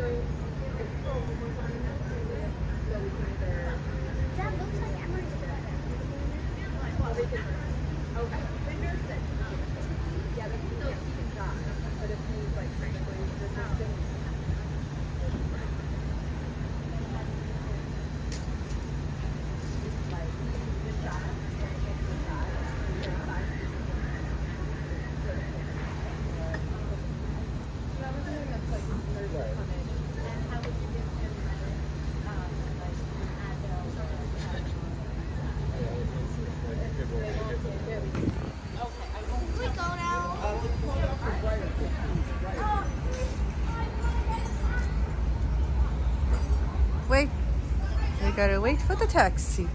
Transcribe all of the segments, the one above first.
Wait, we gotta wait for the taxi.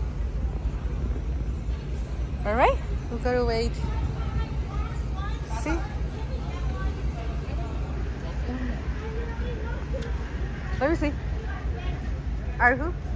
All right, we gotta wait. See? Let me see. Arhu?